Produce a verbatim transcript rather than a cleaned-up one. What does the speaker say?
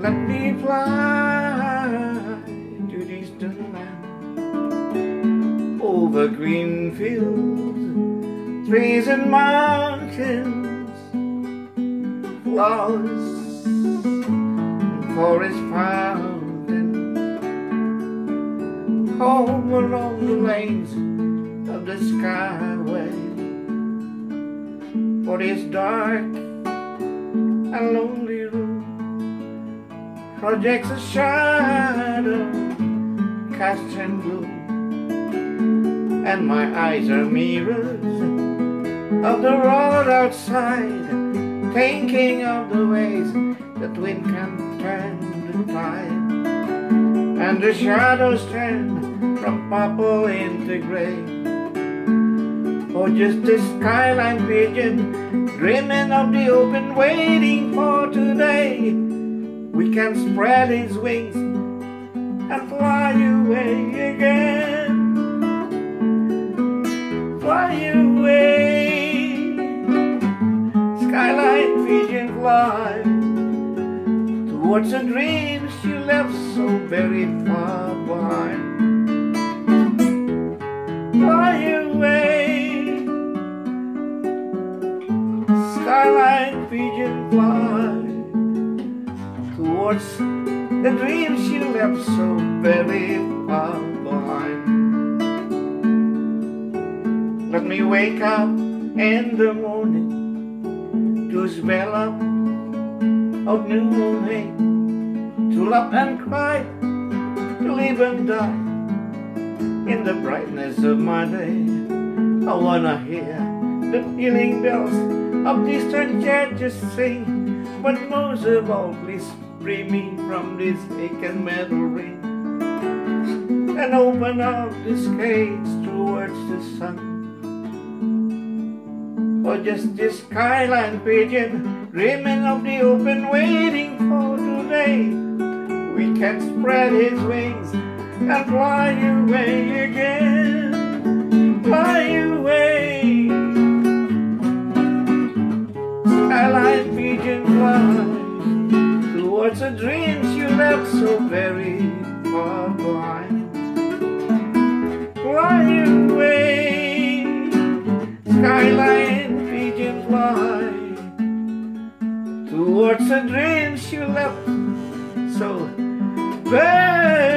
Let me fly to distant land, over green fields, trees and mountains, flowers and forest fountains, home along the lanes of the skyway. For this dark and lonely room projects a shadow cast in gloom, and my eyes are mirrors of the road outside, thinking of the ways that wind can turn the tide, and the shadows turn from purple into gray. Or just a skyline pigeon dreaming of the open, waiting for today. We can spread his wings and fly away again. Fly away, skyline pigeon, fly towards the dreams you left so very far behind. Fly away, skyline pigeon, fly towards the dreams you left so very far behind. Let me wake up in the morning to smell up of new moon hay, to laugh and cry, to live and die in the brightness of my day. I wanna hear the pealing bells of distant churches sing, but most of all, please free me from this ache and metal ring, and open up this cage towards the sun. Or just this skyline pigeon dreaming of the open, waiting for today. We can spread his wings and fly away again. Fly away, skyline pigeon, fly towards the dreams you left so very far behind. Fly away, skyline pigeon, fly towards the dreams you left so very